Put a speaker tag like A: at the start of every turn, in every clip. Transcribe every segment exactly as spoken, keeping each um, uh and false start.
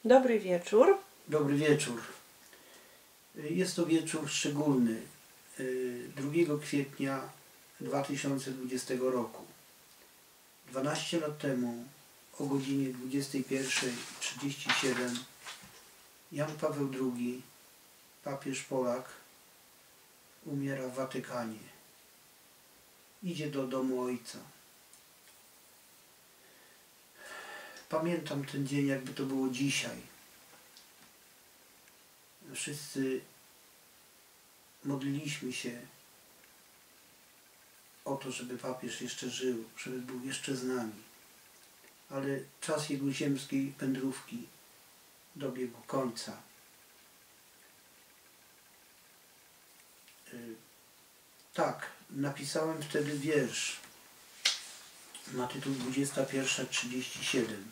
A: Dobry wieczór.
B: Dobry wieczór. Jest to wieczór szczególny, drugiego kwietnia dwa tysiące dwudziestego roku. dwanaście lat temu o godzinie dwudziestej pierwszej trzydzieści siedem Jan Paweł drugi, papież Polak, umiera w Watykanie. Idzie do domu Ojca. Pamiętam ten dzień, jakby to było dzisiaj. Wszyscy modliliśmy się o to, żeby papież jeszcze żył, żeby był jeszcze z nami. Ale czas jego ziemskiej wędrówki dobiegł końca. Tak, napisałem wtedy wiersz na tytuł dwudziesta pierwsza trzydzieści siedem.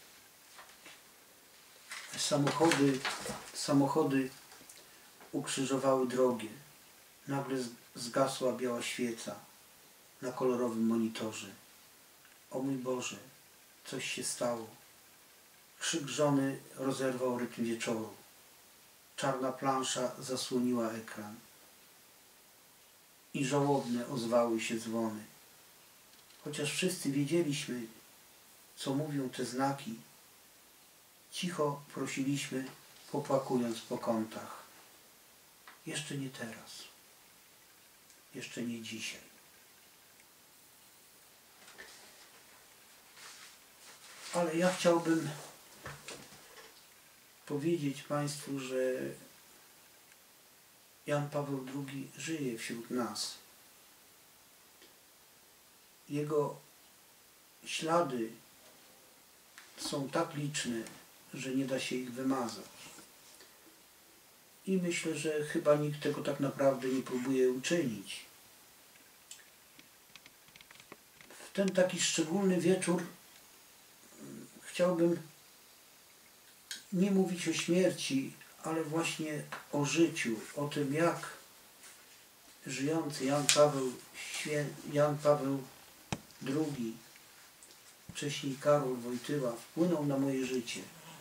B: Samochody, samochody ukrzyżowały drogie. Nagle zgasła biała świeca na kolorowym monitorze. O mój Boże, coś się stało. Krzyk żony rozerwał rytm wieczoru. Czarna plansza zasłoniła ekran. I żałobne ozwały się dzwony. Chociaż wszyscy wiedzieliśmy, co mówią te znaki, cicho prosiliśmy, popłakując po kątach. Jeszcze nie teraz. Jeszcze nie dzisiaj. Ale ja chciałbym powiedzieć Państwu, że Jan Paweł drugi żyje wśród nas. Jego ślady są tak liczne, że nie da się ich wymazać. I myślę, że chyba nikt tego tak naprawdę nie próbuje uczynić. W ten taki szczególny wieczór chciałbym nie mówić o śmierci, ale właśnie o życiu, o tym, jak żyjący Jan Paweł, Jan Paweł drugi, wcześniej Karol Wojtyła, wpłynął na moje życie.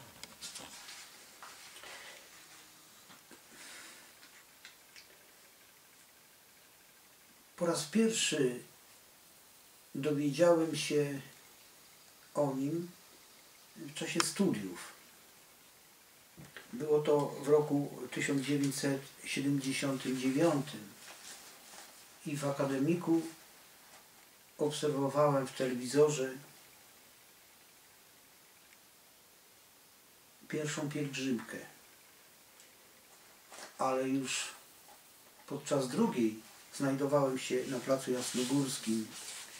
B: Po raz pierwszy dowiedziałem się o nim w czasie studiów. Było to w roku tysiąc dziewięćset siedemdziesiątym dziewiątym i w akademiku obserwowałem w telewizorze pierwszą pielgrzymkę, ale już podczas drugiej znajdowałem się na placu Jasnogórskim.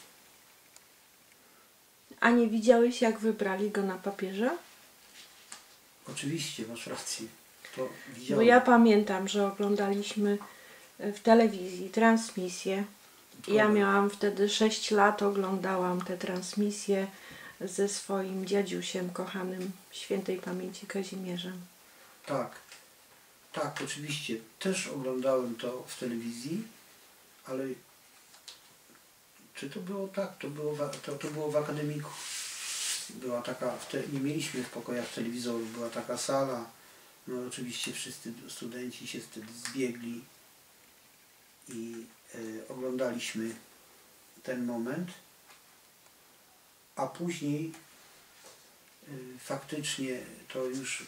A: A nie widziałeś, jak wybrali go na papieża?
B: Oczywiście, masz rację. To widziałem.
A: Bo ja pamiętam, że oglądaliśmy w telewizji transmisję. Ja miałam wtedy sześć lat, oglądałam te transmisje ze swoim dziadziusiem kochanym, świętej pamięci Kazimierzem.
B: Tak, tak, oczywiście. Też oglądałem to w telewizji, ale czy to było tak? To było w, to, to było w akademiku. Była taka, nie mieliśmy w pokojach telewizorów, była taka sala, no oczywiście wszyscy studenci się wtedy zbiegli i e, oglądaliśmy ten moment, a później e, faktycznie to już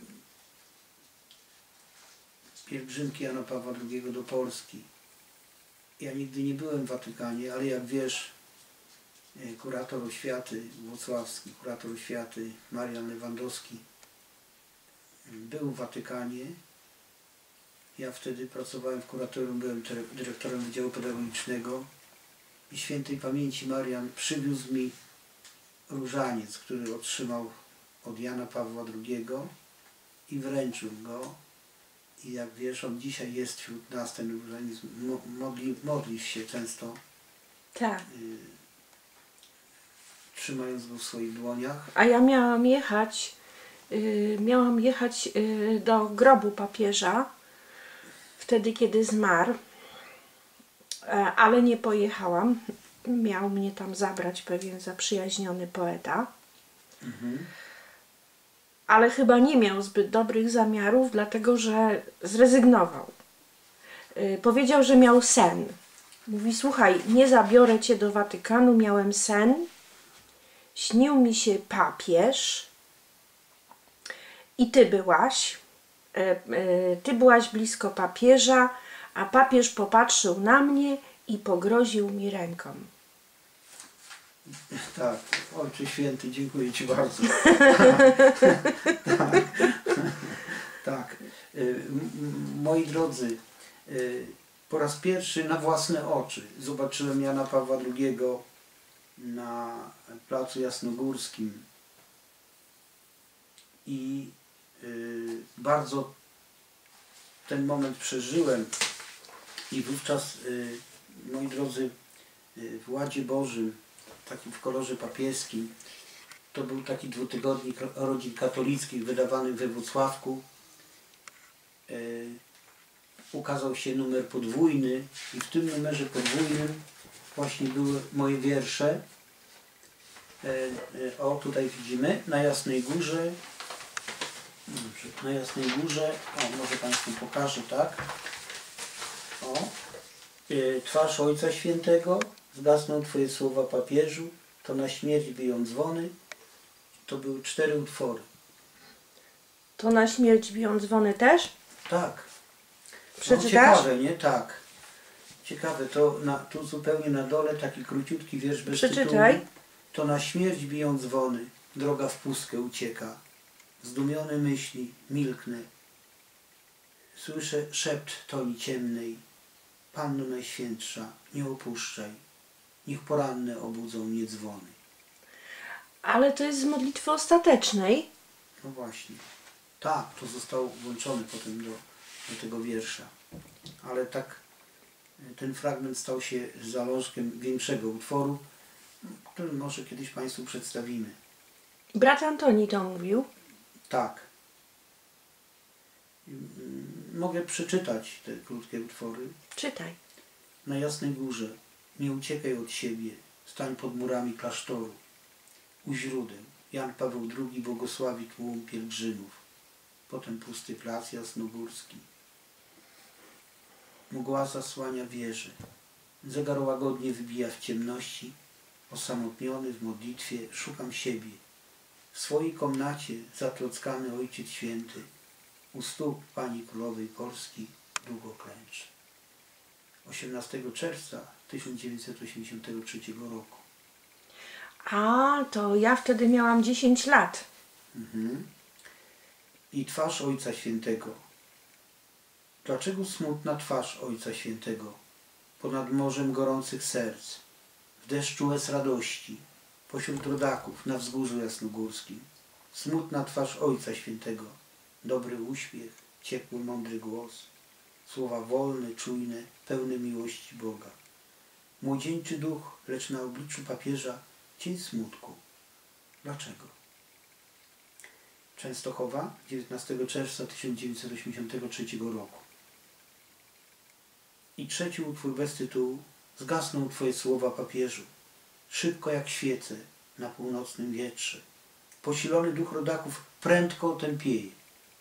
B: pielgrzymki Jana Pawła drugiego do Polski. Ja nigdy nie byłem w Watykanie, ale jak wiesz, kurator oświaty włocławski, kurator oświaty Marian Lewandowski był w Watykanie. Ja wtedy pracowałem w kuratorium, byłem dyrektorem Wydziału Pedagogicznego i świętej pamięci Marian przywiózł mi różaniec, który otrzymał od Jana Pawła drugiego i wręczył go. I jak wiesz, on dzisiaj jest wśród nas, ten różaniec, modli, modlisz się często.
A: Tak.
B: Trzymając go w swoich dłoniach.
A: A ja miałam jechać, yy, miałam jechać yy, do grobu papieża, wtedy kiedy zmarł, yy, ale nie pojechałam. Miał mnie tam zabrać pewien zaprzyjaźniony poeta. Mhm. ale chyba nie miał zbyt dobrych zamiarów, dlatego że zrezygnował. Yy, powiedział, że miał sen. Mówi, słuchaj, nie zabiorę cię do Watykanu, miałem sen. Śnił mi się papież i ty byłaś. Yy, yy, ty byłaś blisko papieża, a papież popatrzył na mnie i pogroził mi ręką.
B: Tak, Ojcze Święty, dziękuję Ci bardzo. tak, tak. Y, moi drodzy, y, po raz pierwszy na własne oczy zobaczyłem Jana Pawła drugiego na Placu Jasnogórskim i y, bardzo ten moment przeżyłem i wówczas, y, moi drodzy, y, w Ładzie Bożym, takim w kolorze papieskim, to był taki dwutygodnik rodzin katolickich wydawany we Włocławku. y, ukazał się numer podwójny i w tym numerze podwójnym właśnie były moje wiersze. y, y, o, tutaj widzimy, na Jasnej Górze. Dobrze, na Jasnej Górze, o, może Państwu pokażę, tak. O, y, twarz Ojca Świętego, zgasną Twoje słowa papieżu, to na śmierć biją dzwony. To były cztery utwory.
A: To na śmierć biją dzwony też?
B: Tak.
A: Przeczytasz?
B: No, ciekawe, nie? Tak. Ciekawe, to na, tu zupełnie na dole taki króciutki wiersz bez
A: Przeczytaj.
B: tytułu. To na śmierć biją dzwony, droga w pustkę ucieka. Zdumione myśli, milknę. Słyszę szept toni ciemnej. Panno Najświętsza, nie opuszczaj. Niech poranne obudzą mnie dzwony.
A: Ale to jest z modlitwy ostatecznej.
B: No właśnie. Tak, to zostało włączone potem do, do tego wiersza. Ale tak ten fragment stał się zalążkiem większego utworu, który może kiedyś Państwu przedstawimy.
A: Brat Antoni to mówił.
B: Tak. Mogę przeczytać te krótkie utwory.
A: Czytaj.
B: Na Jasnej Górze, nie uciekaj od siebie, stań pod murami klasztoru. U źródeł Jan Paweł drugi błogosławi tłum pielgrzymów. Potem pusty plac jasnogórski. Mgła zasłania wieże. Zegar łagodnie wybija w ciemności. Osamotniony w modlitwie szukam siebie. W swojej komnacie zatrockany Ojciec Święty. U stóp Pani Królowej Polski długo klęczy. osiemnastego czerwca tysiąc dziewięćset osiemdziesiątego trzeciego roku.
A: A, to ja wtedy miałam dziesięć lat.
B: Mhm. I twarz Ojca Świętego. Dlaczego smutna twarz Ojca Świętego? Ponad morzem gorących serc, w deszczu łez radości, pośród rodaków na wzgórzu jasnogórskim. Smutna twarz Ojca Świętego. Dobry uśmiech, ciepły, mądry głos. Słowa wolne, czujne, pełne miłości Boga. Młodzieńczy duch, lecz na obliczu papieża cień smutku. Dlaczego? Częstochowa, dziewiętnastego czerwca tysiąc dziewięćset osiemdziesiątego trzeciego roku. I trzeci utwór bez tytułu. Zgasną Twoje słowa papieżu. Szybko jak świece na północnym wietrze. Posilony duch rodaków prędko otępieje.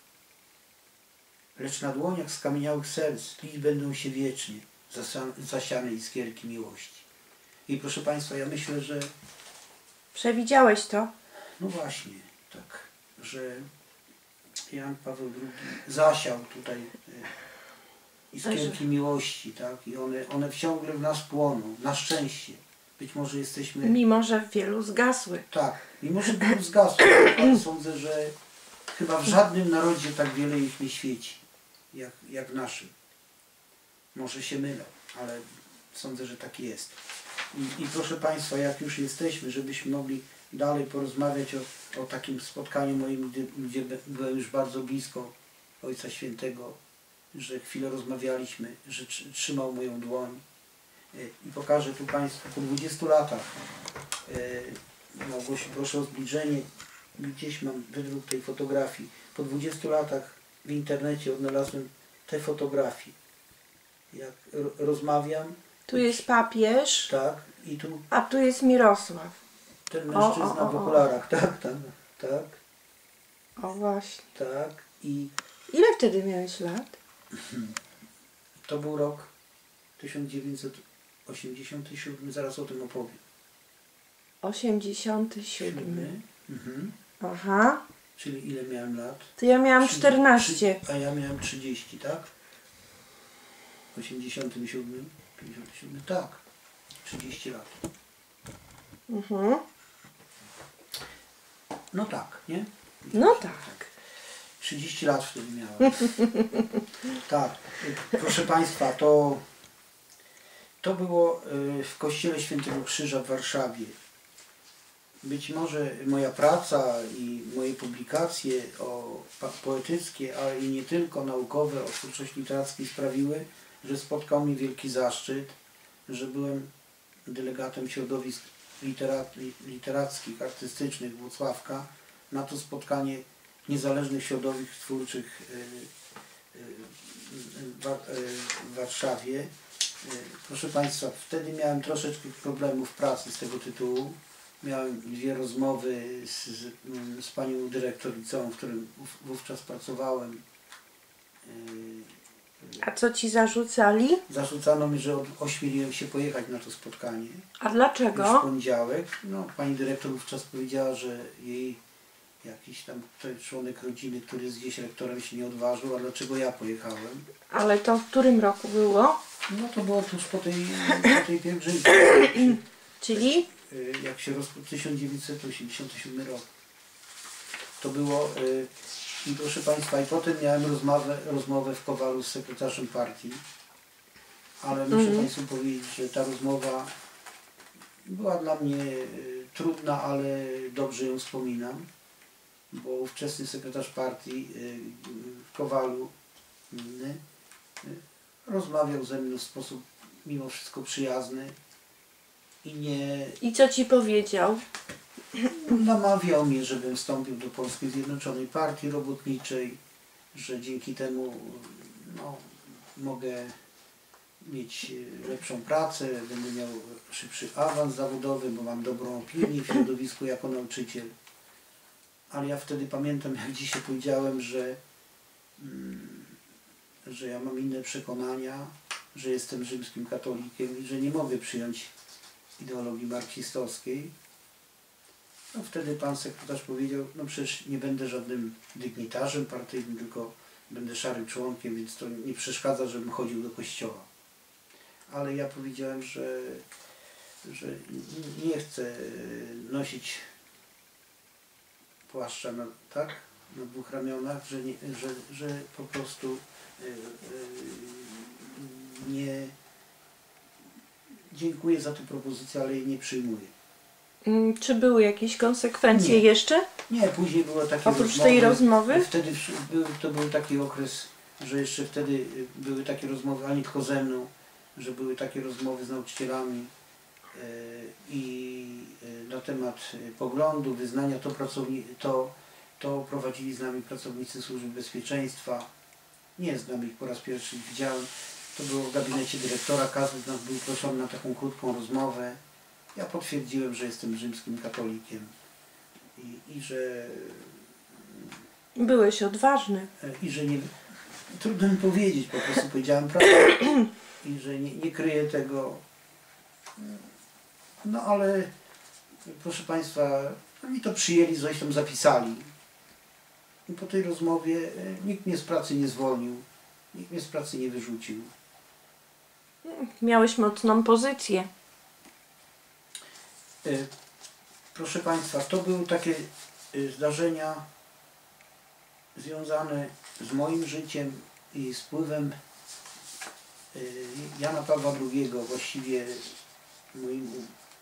B: Lecz na dłoniach skamieniałych serc tlić będą się wiecznie zasiane iskierki miłości. I proszę Państwa, ja myślę, że...
A: Przewidziałeś to?
B: No właśnie, tak, że Jan Paweł drugi zasiał tutaj iskierki miłości, tak, i one, one ciągle w nas płoną, na szczęście. Być może jesteśmy...
A: Mimo, że w wielu zgasły.
B: Tak, mimo że wielu zgasły, ale sądzę, że chyba w żadnym narodzie tak wiele ich nie świeci, jak, jak w naszym. Może się mylę, ale sądzę, że tak jest. I, i proszę Państwa, jak już jesteśmy, żebyśmy mogli dalej porozmawiać o, o takim spotkaniu moim, gdzie, gdzie byłem już bardzo blisko Ojca Świętego, że chwilę rozmawialiśmy, że trzymał moją dłoń. I pokażę tu Państwu po dwudziestu latach. Małgosiu, proszę o zbliżenie. Gdzieś mam wydruk tej fotografii. Po dwudziestu latach w internecie odnalazłem te fotografie. Jak rozmawiam.
A: Tu jest papież.
B: Tak. I tu.
A: A tu jest Mirosław.
B: Ten mężczyzna
A: o, o, o,
B: w okularach. Tak, tak, tak.
A: O właśnie.
B: Tak, i
A: Ile wtedy miałeś lat?
B: to był rok tysiąc dziewięćset osiemdziesiąty siódmy, zaraz o tym opowiem.
A: osiemdziesiąty siódmy.
B: Mhm.
A: Aha.
B: Czyli ile miałem lat?
A: To ja miałam
B: Trzy-
A: czternaście.
B: trzy- A ja miałem trzydzieści, tak? W osiemdziesiątym siódmym, pięćdziesiątym siódmym, tak. trzydzieści lat.
A: Mhm.
B: No tak, nie?
A: No tak.
B: trzydzieści lat wtedy miałem. Tak, proszę Państwa, to, to było y, w kościele Świętego Krzyża w Warszawie. Być może moja praca i moje publikacje o, poetyckie, ale i nie tylko naukowe o twórczości literackiej sprawiły, że spotkał mnie wielki zaszczyt, że byłem delegatem środowisk literat, literackich, artystycznych Włocławka na to spotkanie niezależnych środowisk twórczych w Warszawie. Proszę Państwa, wtedy miałem troszeczkę problemów pracy z tego tytułu. Miałem dwie rozmowy z, z, z panią dyrektor liceum, w którym wówczas pracowałem.
A: A co ci zarzucali?
B: Zarzucano mi, że ośmieliłem się pojechać na to spotkanie.
A: A
B: Już w
A: dlaczego?
B: poniedziałek. No, pani dyrektor wówczas powiedziała, że jej jakiś tam członek rodziny, który jest gdzieś rektorem, się nie odważył, a dlaczego ja pojechałem?
A: Ale to w którym roku było?
B: No to było tuż po tej, po tej pielgrzymce.
A: Czyli?
B: Jak się rozpoczął tysiąc dziewięćset osiemdziesiąty siódmy rok. To było y, i proszę Państwa, i potem miałem rozmowę, rozmowę w Kowalu z sekretarzem partii, ale muszę
A: Mhm.
B: Państwu powiedzieć, że ta rozmowa była dla mnie y, trudna, ale dobrze ją wspominam, bo ówczesny sekretarz partii y, w Kowalu y, y, rozmawiał ze mną w sposób mimo wszystko przyjazny i nie
A: I co ci powiedział?
B: namawiał mnie, żebym wstąpił do Polskiej Zjednoczonej Partii Robotniczej, że dzięki temu no, mogę mieć lepszą pracę, będę miał szybszy awans zawodowy, bo mam dobrą opinię w środowisku jako nauczyciel. Ale ja wtedy pamiętam, jak dzisiaj powiedziałem, że, mm, że ja mam inne przekonania, że jestem rzymskim katolikiem i że nie mogę przyjąć ideologii marksistowskiej. No wtedy pan sekretarz powiedział, no przecież nie będę żadnym dygnitarzem partyjnym, tylko będę szarym członkiem, więc to nie przeszkadza, żebym chodził do kościoła. Ale ja powiedziałem, że, że nie chcę nosić płaszcza na, tak, na dwóch ramionach, że, nie, że, że po prostu nie dziękuję za tę propozycję, ale jej nie przyjmuję.
A: Mm, Czy były jakieś konsekwencje
B: Nie.
A: jeszcze?
B: Nie, później było takie
A: Oprócz
B: rozmowy.
A: tej rozmowy?
B: Wtedy był, to był taki okres, że jeszcze wtedy były takie rozmowy, a nie tylko ze mną, że były takie rozmowy z nauczycielami e, i e, na temat poglądu, wyznania, to, pracowni, to, to prowadzili z nami pracownicy Służby Bezpieczeństwa. Nie znam ich, po raz pierwszy ich widziałem. To było w gabinecie dyrektora, każdy z nas był proszony na taką krótką rozmowę. Ja potwierdziłem, że jestem rzymskim katolikiem i, i że
A: Byłeś odważny.
B: i że nie, trudno mi powiedzieć, po prostu powiedziałem prawdę i że nie, nie kryję tego. No ale proszę Państwa, oni to przyjęli, zresztą zapisali. I po tej rozmowie nikt mnie z pracy nie zwolnił, nikt mnie z pracy nie wyrzucił.
A: Miałeś mocną pozycję.
B: Proszę Państwa, to były takie zdarzenia związane z moim życiem i z wpływem Jana Pawła drugiego, właściwie moim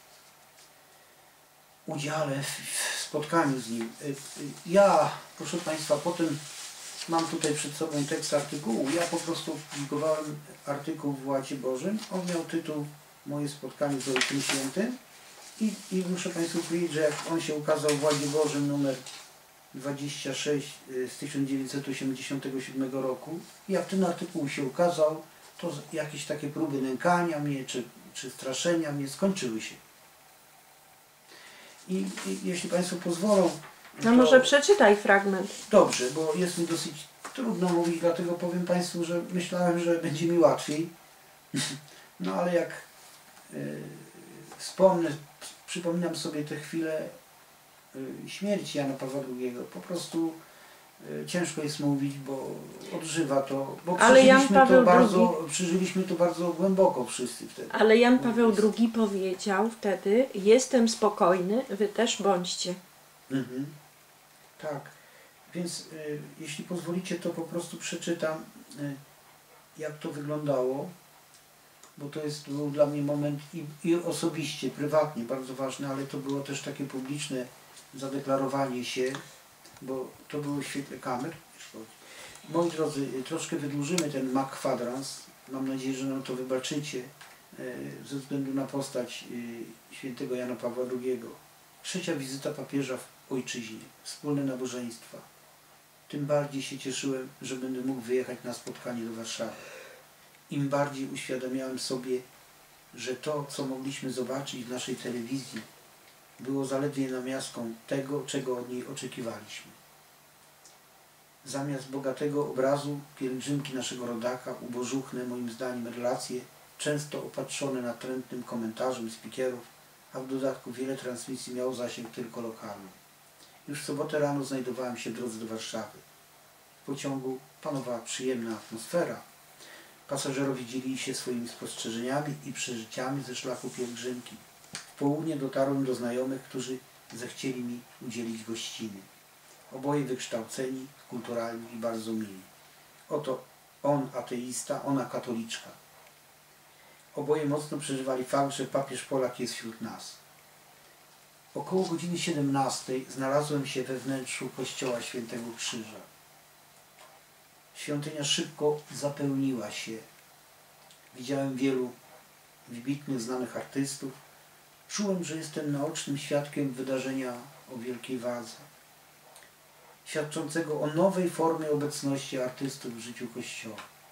B: udziale w spotkaniu z nim. Ja, proszę Państwa, potem mam tutaj przed sobą tekst artykułu. Ja po prostu publikowałem artykuł w Łacie Bożym. On miał tytuł Moje spotkanie z Ojcem Świętym. I, I muszę Państwu powiedzieć, że jak on się ukazał w Ładzie Bożym numer dwadzieścia sześć z tysiąc dziewięćset osiemdziesiątego siódmego roku, jak ten artykuł się ukazał, to jakieś takie próby nękania mnie czy, czy straszenia mnie skończyły się. I, i jeśli Państwo pozwolą,
A: No może przeczytaj fragment.
B: Dobrze, bo jest mi dosyć trudno mówić, dlatego powiem Państwu, że myślałem, że będzie mi łatwiej. No ale jak y, wspomnę, przypominam sobie tę chwilę y, śmierci Jana Pawła drugiego. Po prostu y, ciężko jest mówić, bo odżywa to, bo
A: Ale Jan
B: przeżyliśmy,
A: Paweł
B: to bardzo,
A: drugi
B: przeżyliśmy to bardzo głęboko wszyscy wtedy.
A: Ale Jan Paweł drugi powiedział wtedy: jestem spokojny, wy też bądźcie.
B: Mhm. Tak, więc y, jeśli pozwolicie, to po prostu przeczytam, y, jak to wyglądało, bo to jest, był dla mnie moment i, i osobiście, prywatnie bardzo ważny, ale to było też takie publiczne zadeklarowanie się, bo to było w świetle kamer. Moi drodzy, y, troszkę wydłużymy ten mak kwadrans, mam nadzieję, że nam to wybaczycie, y, ze względu na postać y, świętego Jana Pawła drugiego. Trzecia wizyta papieża w ojczyźnie, wspólne nabożeństwa. Tym bardziej się cieszyłem, że będę mógł wyjechać na spotkanie do Warszawy. Im bardziej uświadamiałem sobie, że to, co mogliśmy zobaczyć w naszej telewizji, było zaledwie namiastką tego, czego od niej oczekiwaliśmy. Zamiast bogatego obrazu pielgrzymki naszego rodaka, ubożuchne moim zdaniem relacje, często opatrzone natrętnym komentarzem speakerów, a w dodatku wiele transmisji miało zasięg tylko lokalny. Już w sobotę rano znajdowałem się w drodze do Warszawy. W pociągu panowała przyjemna atmosfera. Pasażerowie dzielili się swoimi spostrzeżeniami i przeżyciami ze szlaku pielgrzymki. W południe dotarłem do znajomych, którzy zechcieli mi udzielić gościny. Oboje wykształceni, kulturalni i bardzo mili. Oto on ateista, ona katoliczka. Oboje mocno przeżywali fakt, że papież Polak jest wśród nas. Około godziny siedemnastej znalazłem się we wnętrzu kościoła Świętego Krzyża. Świątynia szybko zapełniła się. Widziałem wielu wybitnych, znanych artystów. Czułem, że jestem naocznym świadkiem wydarzenia o wielkiej wadze, świadczącego o nowej formie obecności artystów w życiu Kościoła.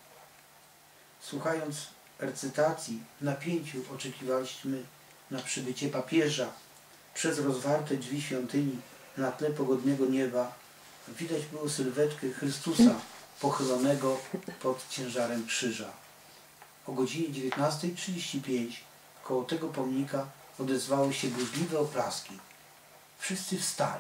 B: Słuchając recytacji, w napięciu oczekiwaliśmy na przybycie papieża. Przez rozwarte drzwi świątyni na tle pogodnego nieba widać było sylwetkę Chrystusa pochylonego pod ciężarem krzyża. O godzinie dziewiętnastej trzydzieści pięć koło tego pomnika odezwały się burzliwe oklaski. Wszyscy wstali.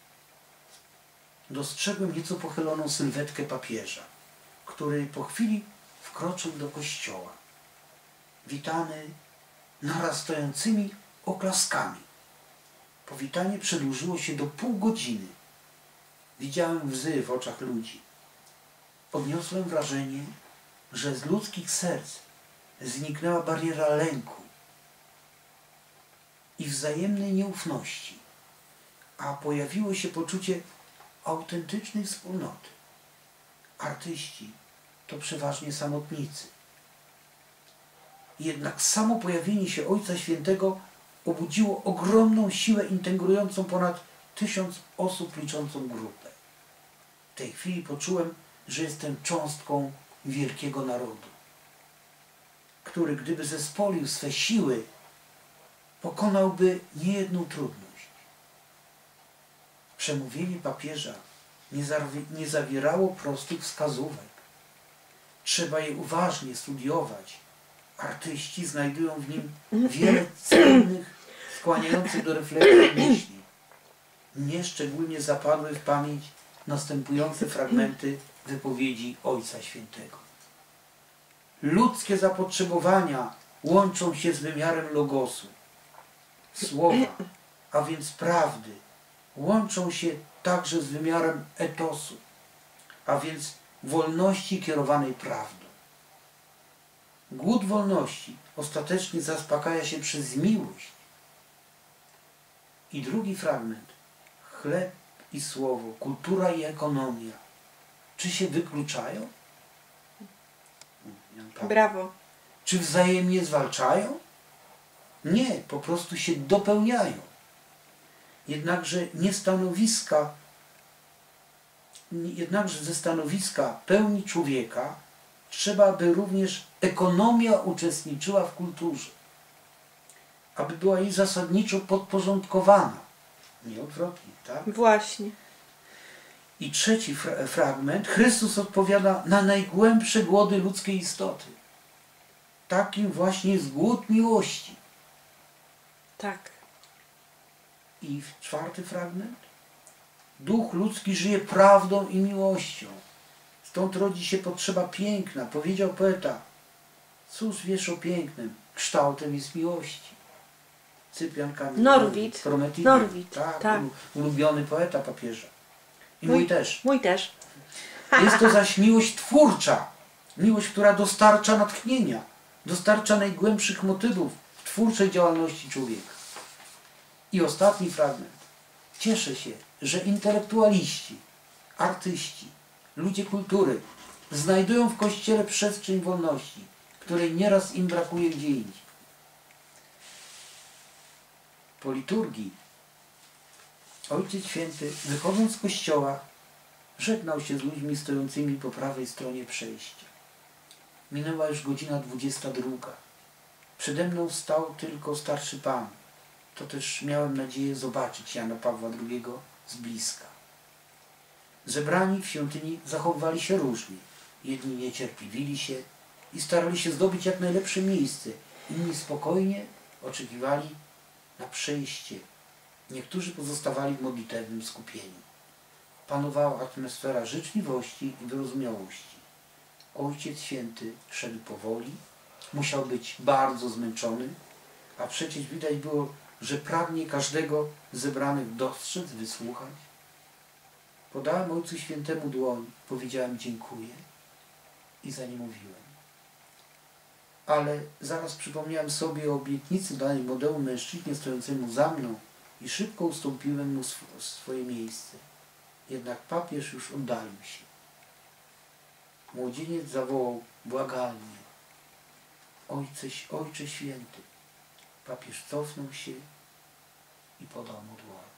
B: Dostrzegłem nieco pochyloną sylwetkę papieża, który po chwili wkroczył do kościoła, witany narastającymi oklaskami. Powitanie przedłużyło się do pół godziny. Widziałem łzy w oczach ludzi. Odniosłem wrażenie, że z ludzkich serc zniknęła bariera lęku i wzajemnej nieufności, a pojawiło się poczucie autentycznej wspólnoty. Artyści to przeważnie samotnicy. Jednak samo pojawienie się Ojca Świętego obudziło ogromną siłę integrującą ponad tysiąc osób liczącą grupę. W tej chwili poczułem, że jestem cząstką wielkiego narodu, który gdyby zespolił swe siły, pokonałby niejedną trudność. Przemówienie papieża nie, nie zawierało prostych wskazówek. Trzeba je uważnie studiować. Artyści znajdują w nim wiele cennych, skłaniających do refleksji myśli. Mnie szczególnie zapadły w pamięć następujące fragmenty wypowiedzi Ojca Świętego. Ludzkie zapotrzebowania łączą się z wymiarem logosu. Słowa, a więc prawdy, łączą się także z wymiarem etosu, a więc wolności kierowanej prawdą. Głód wolności ostatecznie zaspokaja się przez miłość. I drugi fragment. Chleb i słowo, kultura i ekonomia. Czy się wykluczają?
A: Brawo.
B: Czy wzajemnie zwalczają? Nie, po prostu się dopełniają. Jednakże nie stanowiska, jednakże ze stanowiska pełni człowieka trzeba, by również ekonomia uczestniczyła w kulturze, aby była jej zasadniczo podporządkowana. Nie odwrotnie, tak?
A: Właśnie.
B: I trzeci fra fragment. Chrystus odpowiada na najgłębsze głody ludzkiej istoty. Takim właśnie jest głód miłości.
A: Tak.
B: I czwarty fragment. Duch ludzki żyje prawdą i miłością. Stąd rodzi się potrzeba piękna. Powiedział poeta: cóż wiesz o pięknym? Kształtem jest miłości. Cyprian Kamil
A: Norwid.
B: Prometidia.
A: Norwid,
B: Tak,
A: tak.
B: ulubiony poeta papieża. I
A: Mój,
B: mój też.
A: Mój też.
B: Jest to zaś miłość twórcza. Miłość, która dostarcza natchnienia. Dostarcza najgłębszych motywów w twórczej działalności człowieka. I ostatni fragment. Cieszę się, że intelektualiści, artyści, ludzie kultury znajdują w Kościele przestrzeń wolności, której nieraz im brakuje gdzie indziej. Po liturgii Ojciec Święty, wychodząc z kościoła, żegnał się z ludźmi stojącymi po prawej stronie przejścia. Minęła już godzina dwudziesta druga. Przede mną stał tylko starszy pan. To też miałem nadzieję zobaczyć Jana Pawła drugiego z bliska. Zebrani w świątyni zachowywali się różnie. Jedni niecierpliwili się i starali się zdobyć jak najlepsze miejsce. Inni spokojnie oczekiwali na przejście. Niektórzy pozostawali w modlitewnym skupieniu. Panowała atmosfera życzliwości i wyrozumiałości. Ojciec Święty szedł powoli, musiał być bardzo zmęczony, a przecież widać było, że pragnie każdego z zebranych dostrzec, wysłuchać. Podałem Ojcu Świętemu dłoń, powiedziałem dziękuję i za nie mówiłem. Ale zaraz przypomniałem sobie o obietnicy danej młodemu mężczyźnie stojącemu za mną i szybko ustąpiłem mu sw swoje miejsce. Jednak papież już oddalił się. Młodzieniec zawołał błagalnie: Ojcze, Ojcze Święty. Papież cofnął się i podał mu dłoń.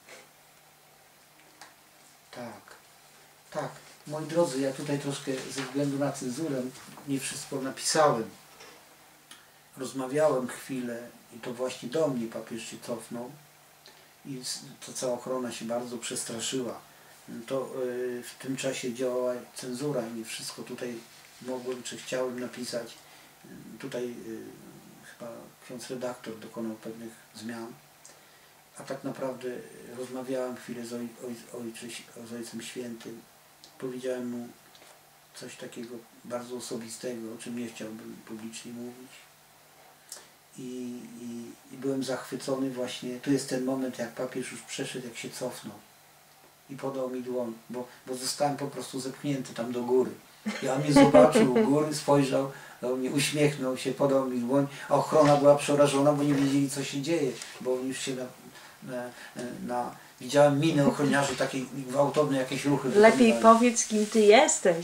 B: Tak, tak, moi drodzy, ja tutaj troszkę ze względu na cenzurę nie wszystko napisałem. Rozmawiałem chwilę i to właśnie do mnie papież się cofnął i to cała ochrona się bardzo przestraszyła. To yy, w tym czasie działała cenzura i nie wszystko tutaj mogłem czy chciałem napisać. Yy, tutaj yy, chyba ksiądz redaktor dokonał pewnych zmian, a tak naprawdę rozmawiałem chwilę z, oj, oj, ojczy, z Ojcem Świętym. Powiedziałem mu coś takiego bardzo osobistego, o czym nie chciałbym publicznie mówić. I, i, i byłem zachwycony właśnie. Tu jest ten moment, jak papież już przeszedł, jak się cofnął i podał mi dłoń, bo, bo zostałem po prostu zepchnięty tam do góry. I on mnie zobaczył u góry, spojrzał do mnie, uśmiechnął się, podał mi dłoń, a ochrona była przerażona, bo nie wiedzieli, co się dzieje, bo już się na, na, na widziałem minę ochroniarzy, takie gwałtowne jakieś ruchy.
A: Lepiej powiedz, kim ty jesteś.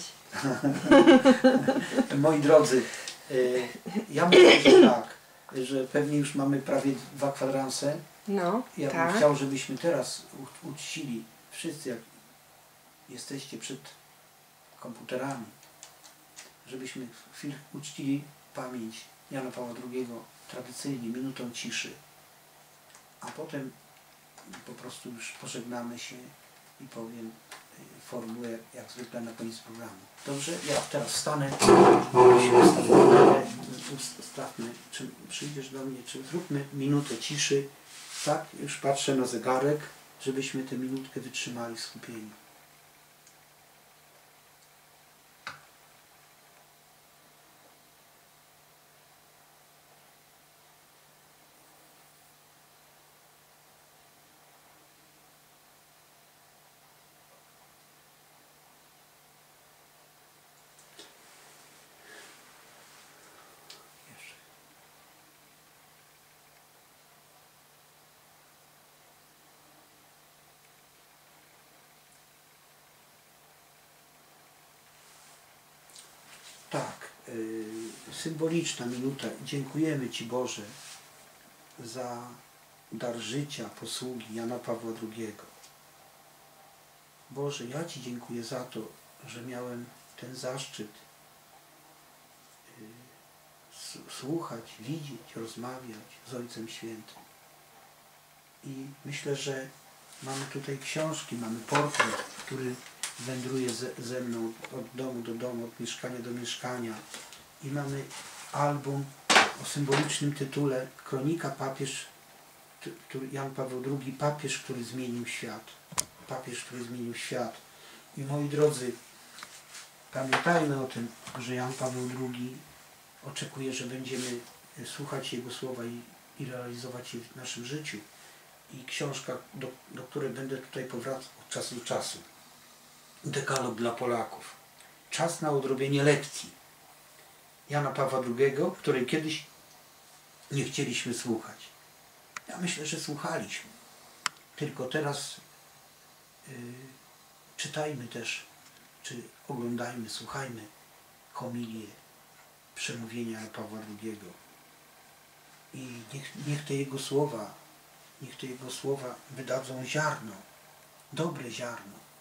B: Moi drodzy, ja myślę, że tak, że pewnie już mamy prawie dwa kwadranse.
A: No,
B: Ja bym
A: tak.
B: chciał, żebyśmy teraz uczcili wszyscy, jak jesteście przed komputerami, żebyśmy chwilę uczcili pamięć Jana Pawła drugiego tradycyjnie minutą ciszy, a potem po prostu już pożegnamy się i powiem formułę jak, jak zwykle na koniec programu. Dobrze? Ja teraz wstanę, ustawmy, czy przyjdziesz do mnie, czy zróbmy minutę ciszy. Tak, już patrzę na zegarek, żebyśmy tę minutkę wytrzymali w skupieniu. Tak, yy, symboliczna minuta. Dziękujemy Ci, Boże, za dar życia, posługi Jana Pawła drugiego. Boże, ja Ci dziękuję za to, że miałem ten zaszczyt yy, słuchać, widzieć, rozmawiać z Ojcem Świętym. I myślę, że Mamy tutaj książki, mamy portret, który wędruje ze, ze mną od domu do domu, od mieszkania do mieszkania. I mamy album o symbolicznym tytule Kronika papież, który, Jan Paweł drugi, papież, który zmienił świat. Papież, który zmienił świat. I moi drodzy, pamiętajmy o tym, że Jan Paweł drugi oczekuje, że będziemy słuchać Jego słowa i, i realizować je w naszym życiu. I książka, do, do której będę tutaj powracał od czasu do czasu. Dekalog dla Polaków. Czas na odrobienie lekcji Jana Pawła drugiego, której kiedyś nie chcieliśmy słuchać. Ja myślę, że słuchaliśmy. Tylko teraz yy, czytajmy też, czy oglądajmy, słuchajmy homilię, przemówienia Jana Pawła drugiego. I niech, niech te Jego słowa, niech te Jego słowa wydadzą ziarno, dobre ziarno